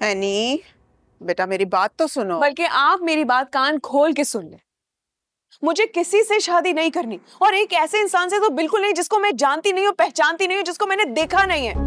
Any, बेटा मेरी बात तो सुनो। बल्कि आप मेरी बात कान खोल के सुन ले। मुझे किसी से शादी नहीं करनी, और एक ऐसे इंसान से तो बिल्कुल नहीं जिसको मैं जानती नहीं हूँ, पहचानती नहीं हूँ, जिसको मैंने देखा नहीं है।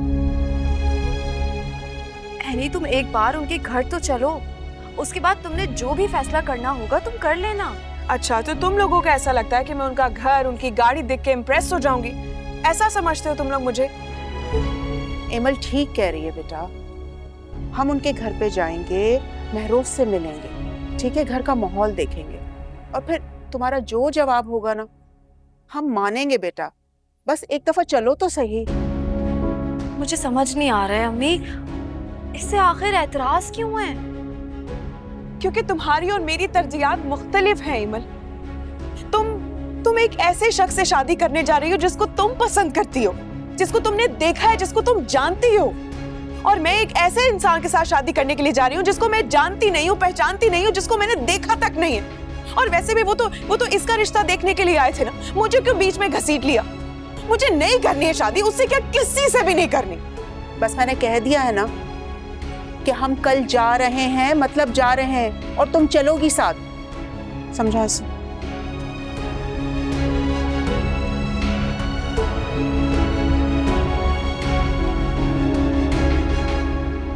एनी, तुम एक बार उनके घर तो चलो, उसके बाद तुमने जो भी फैसला करना होगा तुम कर लेना। अच्छा, तो तुम लोगों को ऐसा लगता है कि मैं उनका घर, उनकी गाड़ी देख के इम्प्रेस हो जाऊंगी? ऐसा समझते हो तुम लोग मुझे? एमल ठीक कह रही है बेटा, हम उनके घर पे जाएंगे, महरोज से मिलेंगे, ठीक है, घर का माहौल देखेंगे, और फिर तुम्हारा जो जवाब होगा ना हम मानेंगे बेटा। बस एक दफा चलो तो सही। मुझे समझ नहीं आ रहा है अम्मी, इससे आखिर एतराज क्यों है? क्योंकि तुम्हारी और मेरी तरजीहात मुख्तलिफ हैं इमल। तुम एक ऐसे शख्स से शादी करने जा रही हो जिसको तुम पसंद करती हो, जिसको तुमने देखा है, जिसको तुम जानती हो, और मैं एक ऐसे इंसान के साथ शादी करने के लिए जा रही हूँ जिसको मैं जानती नहीं हूँ, पहचानती नहीं हूँ, जिसको मैंने देखा तक नहीं है। और वैसे भी वो तो इसका रिश्ता देखने के लिए आए थे ना, मुझे क्यों बीच में घसीट लिया? मुझे नहीं करनी है शादी, उससे क्या किसी से भी नहीं करनी। बस मैंने कह दिया है ना कि हम कल जा रहे हैं, मतलब जा रहे हैं, और तुम चलोगी साथ, समझा इसे?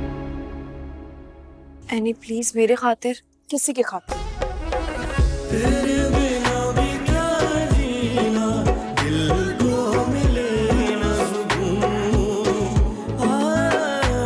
एनी प्लीज, मेरे खातिर। किसी के खातिर?